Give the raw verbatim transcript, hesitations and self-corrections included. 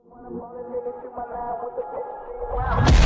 I'm on a nigga, shoot my line with the bitch.